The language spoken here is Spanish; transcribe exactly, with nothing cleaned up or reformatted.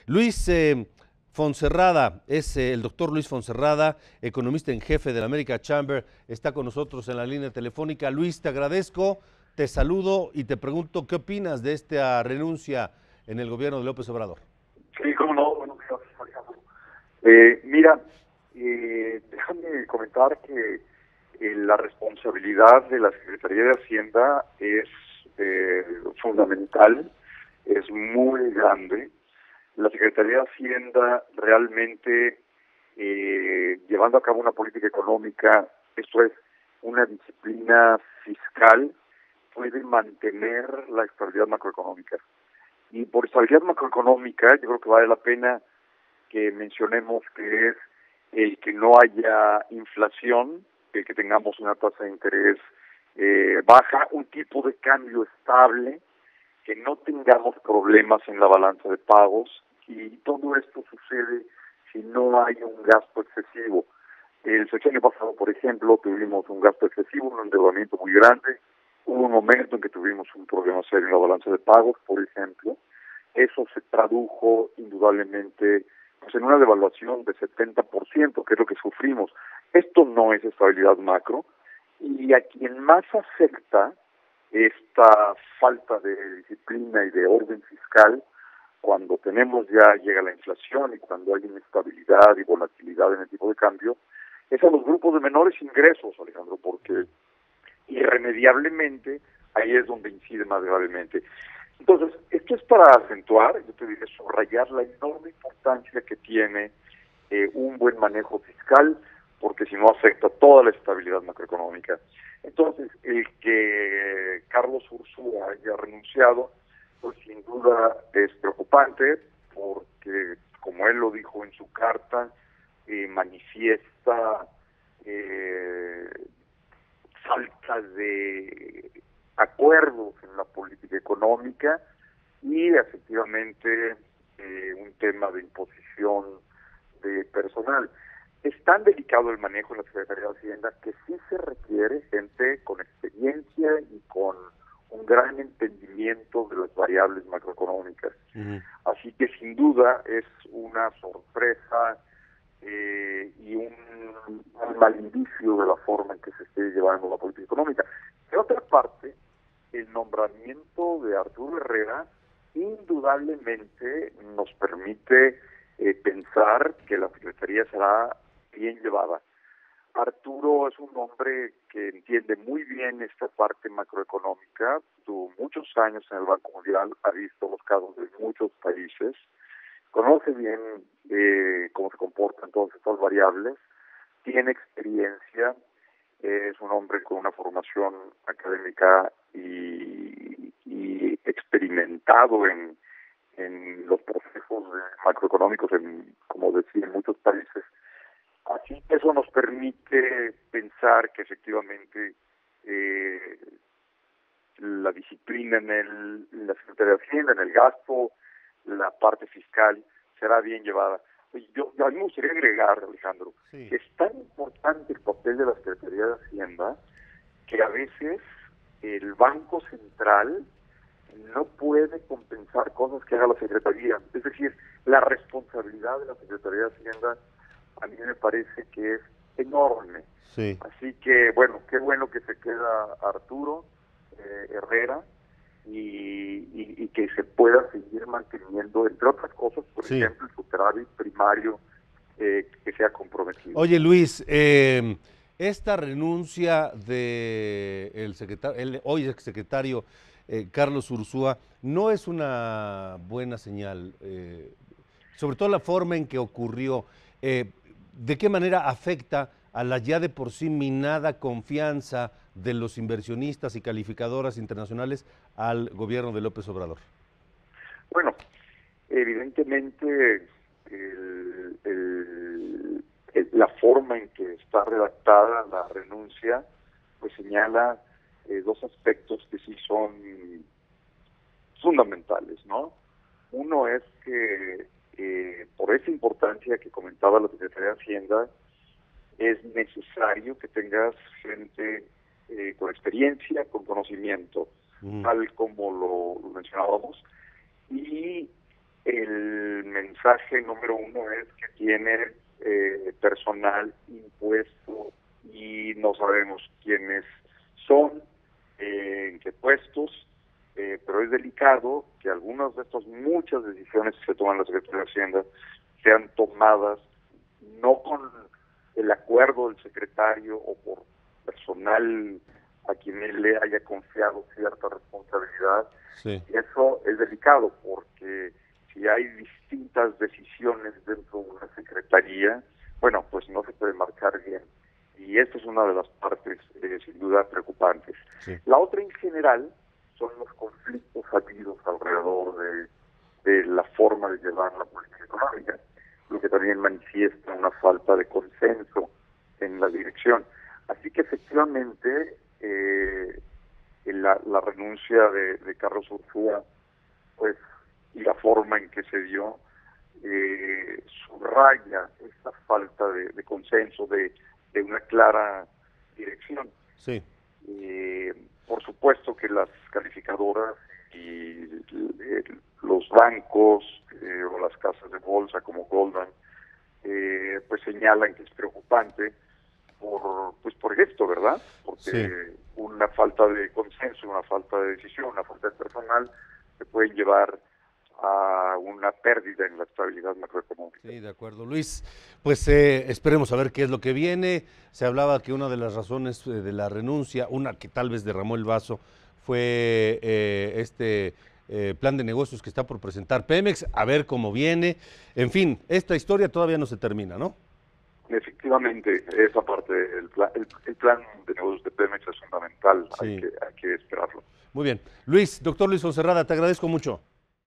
Luis eh, Fonserrada, es eh, el doctor Luis Fonserrada, economista en jefe de la America Chamber, está con nosotros en la línea telefónica. Luis, te agradezco, te saludo y te pregunto, ¿qué opinas de esta renuncia en el gobierno de López Obrador? Sí, cómo no, buenos días, Alejandro. Eh, mira, eh, déjame comentar que eh, la responsabilidad de la Secretaría de Hacienda es eh, fundamental, es muy grande. La Secretaría de Hacienda realmente, eh, llevando a cabo una política económica, esto es, una disciplina fiscal, puede mantener la estabilidad macroeconómica. Y por estabilidad macroeconómica, yo creo que vale la pena que mencionemos que es el que no haya inflación, el que tengamos una tasa de interés eh, baja, un tipo de cambio estable, que no tengamos problemas en la balanza de pagos, y todo esto sucede si no hay un gasto excesivo. El sexenio pasado, por ejemplo, tuvimos un gasto excesivo, un endeudamiento muy grande. Hubo un momento en que tuvimos un problema serio en la balanza de pagos, por ejemplo. Eso se tradujo indudablemente pues, en una devaluación de setenta por ciento, que es lo que sufrimos. Esto no es estabilidad macro, y a quien más afecta esta falta de disciplina y de orden fiscal, cuando tenemos ya llega la inflación y cuando hay inestabilidad y volatilidad en el tipo de cambio, es a los grupos de menores ingresos, Alejandro, porque irremediablemente ahí es donde incide más gravemente. Entonces, esto es para acentuar, yo te diré, subrayar la enorme importancia que tiene eh, un buen manejo fiscal, porque si no afecta toda la estabilidad macroeconómica. Entonces, el que Carlos Ursúa haya renunciado, pues sin duda es preocupante, porque, como él lo dijo en su carta, eh, manifiesta eh, falta de acuerdos en la política económica y efectivamente eh, un tema de imposición de personal. Es tan delicado el manejo en la Secretaría de Hacienda que sí se requiere gente con experiencia y con un gran entendimiento de las variables macroeconómicas. Uh-huh. Así que sin duda es una sorpresa eh, y un, un mal indicio de la forma en que se esté llevando la política económica. De otra parte, el nombramiento de Arturo Herrera indudablemente nos permite eh, pensar que la Secretaría será bien llevada. Arturo es un hombre que entiende muy bien esta parte macroeconómica, tuvo muchos años en el Banco Mundial, ha visto los casos de muchos países, conoce bien eh, cómo se comportan todas estas variables, tiene experiencia, eh, es un hombre con una formación académica y, y experimentado en, en los procesos macroeconómicos, en, como decía, en muchos países. Así que eso nos permite pensar que efectivamente eh, la disciplina en, el, en la Secretaría de Hacienda, en el gasto, la parte fiscal, será bien llevada. Yo, yo a mí me gustaría agregar, Alejandro, sí. que es tan importante el papel de la Secretaría de Hacienda que a veces el Banco Central no puede compensar cosas que haga la Secretaría. Es decir, la responsabilidad de la Secretaría de Hacienda a mí me parece que es enorme. Sí. Así que, bueno, qué bueno que se queda Arturo eh, Herrera y, y, y que se pueda seguir manteniendo, entre otras cosas, por sí. ejemplo, el superávit primario eh, que sea comprometido. Oye, Luis, eh, esta renuncia de el secretario, el hoy exsecretario eh, Carlos Ursúa, no es una buena señal, eh, sobre todo la forma en que ocurrió. Eh, ¿De qué manera afecta a la ya de por sí minada confianza de los inversionistas y calificadoras internacionales al gobierno de López Obrador? Bueno, evidentemente el, el, el, la forma en que está redactada la renuncia pues señala eh, dos aspectos que sí son fundamentales, ¿no? Uno es que eh, por esa importancia que comentaba la Secretaría de Hacienda, es necesario que tengas gente eh, con experiencia, con conocimiento, mm. tal como lo, lo mencionábamos, y el mensaje mensaje número uno es que tiene eh, personal impuesto y no sabemos quiénes son, eh, en qué puestos, eh, pero es delicado que algunas de estas muchas decisiones que se toman en la Secretaría de Hacienda sean tomadas no con el acuerdo del secretario o por personal a quien él le haya confiado cierta responsabilidad. Sí. Y eso es delicado porque si hay distintas decisiones dentro de una secretaría, bueno, pues no se puede marcar bien. Y esta es una de las partes, eh, sin duda, preocupantes. Sí. La otra en general son los conflictos habidos alrededor de, de la forma de llevar la política económica, lo que también manifiesta una falta de consenso en la dirección. Así que efectivamente eh, la, la renuncia de, de Carlos Ursúa, pues, y la forma en que se dio, eh, subraya esta falta de, de consenso, de, de una clara dirección. Sí. Eh, por supuesto que las calificadoras y eh, los bancos eh, o las casas de bolsa como Goldman eh, pues señalan que es preocupante por pues por esto, ¿verdad? Porque Sí. una falta de consenso, una falta de decisión, una falta de personal se pueden llevar a una pérdida en la estabilidad macroeconómica. Sí, de acuerdo. Luis, pues eh, esperemos a ver qué es lo que viene. Se hablaba que una de las razones eh, de la renuncia, una que tal vez derramó el vaso, fue eh, este eh, plan de negocios que está por presentar Pemex, a ver cómo viene. En fin, esta historia todavía no se termina, ¿no? Efectivamente, esa parte, el plan, el, el plan de negocios de Pemex es fundamental, Sí. hay que, hay que esperarlo. Muy bien. Luis, doctor Luis Fonserrada, te agradezco mucho.